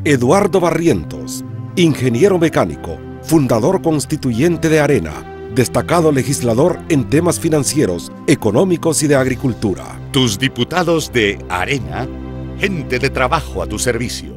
Eduardo Barrientos, ingeniero mecánico, fundador constituyente de Arena, destacado legislador en temas financieros, económicos y de agricultura. Tus diputados de Arena, gente de trabajo a tu servicio.